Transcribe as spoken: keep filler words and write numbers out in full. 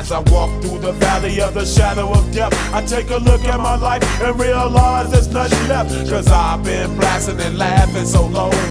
As I walk through the valley of the shadow of death, I take a look at my life and realize there's nothing left. Cause I've been blasting and laughing so long.